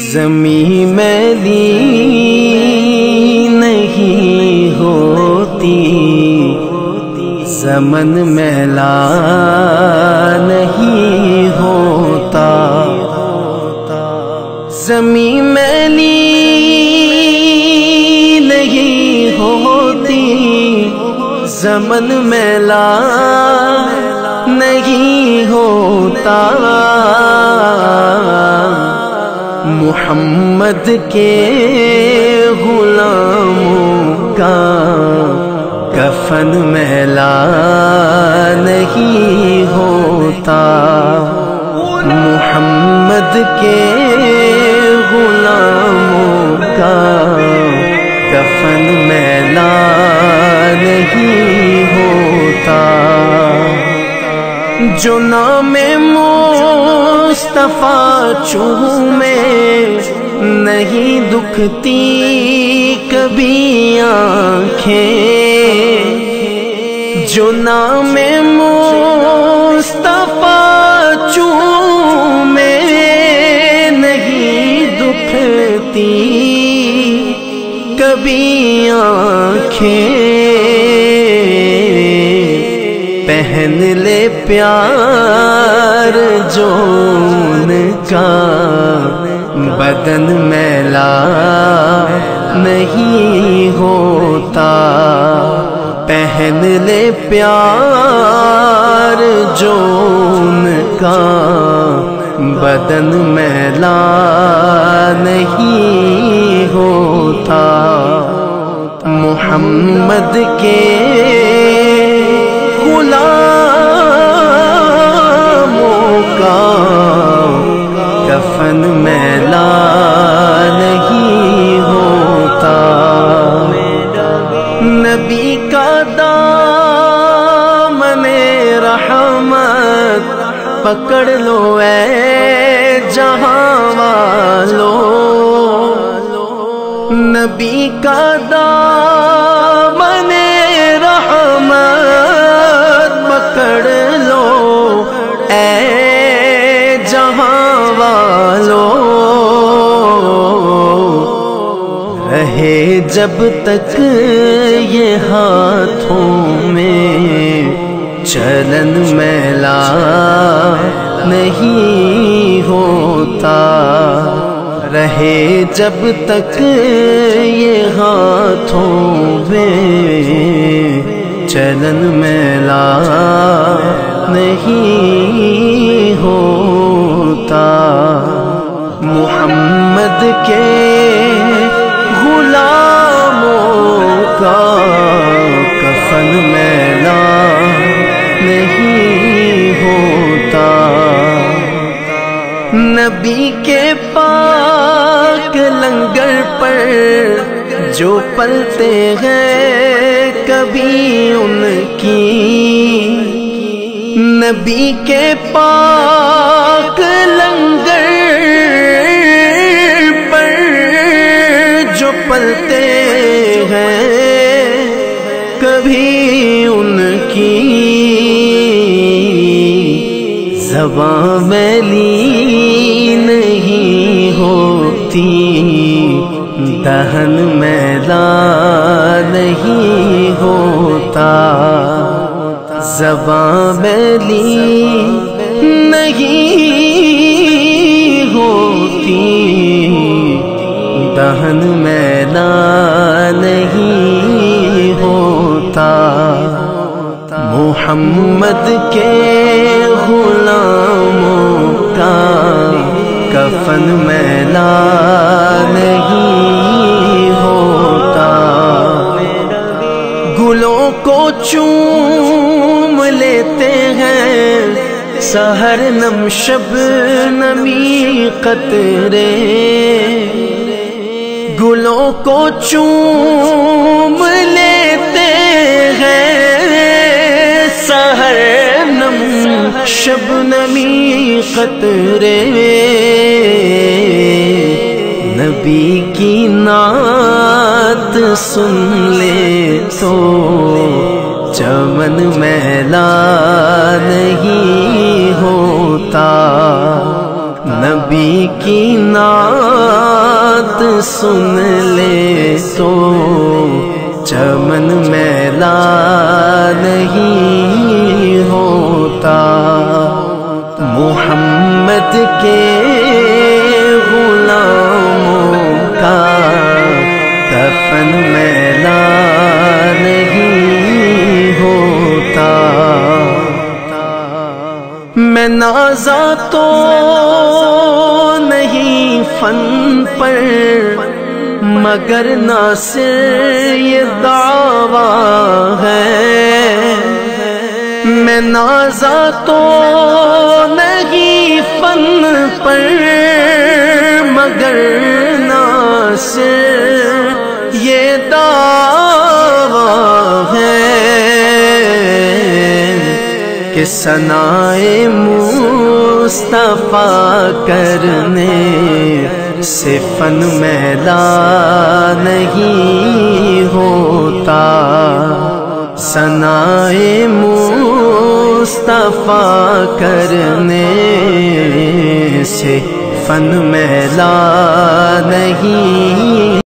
زمین میلی نہیں ہوتی، زمن میلا نہیں ہوتا، زمین میلی نہیں ہوتی، زمن میلا نہیں ہوتا، محمد کے غلاموں کا کفن میلا نہیں ہوتا، محمد کے غلاموں کا کفن میلا نہیں ہوتا، جو نام مصطفیٰ چومے نہیں دکھتی کبھی آنکھیں، جو نام مصطفیٰ چومے نہیں دکھتی کبھی آنکھیں، پہن لے پیار جو ان کا بدن میلا نہیں ہوتا، پہن لے پیار جو ان کا بدن میلا نہیں ہوتا، محمد کے غلاموں کا کفن میلا نہیں ہوتا، نبی کا دامن رحمت پکڑ لو اے جہاں والو، نبی کا دامن رحمت پکڑ لو اے جہاں والو، رہے جب تک یہ ہاتھوں میں چلن میلا نہیں ہوتا، رہے جب تک یہ ہاتھوں میں چلن میلا نہیں ہوتا، محمد کے غلاموں کا کفن میلا نہیں ہوتا، نبی کے پاک لنگر پر جو پلتے ہیں کبھی ان کی، نبی کے پاک لنگر پر جو پلتے ہیں کبھی ان کی، زباں میلی نہیں ہوتی، دہن میلا نہیں ہوتا، زباں میلی نہیں ہوتی، دہن میلا نہیں ہوتا، محمد کے غلاموں کا کفن میلا نہیں ہوتا، گلوں کو چوم لیتے ہیں سحر نم شب نمی قطرے، گلوں کو چوم لیتے ہیں سحر نم شب نمی قطرے، نبی کی نعت سن لے تو چمن میلا نہیں ہوتا، نبی نبی کی نعت سن لے تو چمن میلا نہیں ہوتا، محمد کے غلاموں کا کفن میلا نہیں ہوتا۔ میں نازا تو نہیں فن پر، مگر ناصر یہ دعویٰ ہے۔ میں نازا تو نہیں فن پر، مگر ناصر یہ دعویٰ ہے کہ ثنائے مصطفیٰ کرنے سے فن میلا نہیں ہوتا، ثنائے مصطفیٰ کرنے سے فن میلا نہیں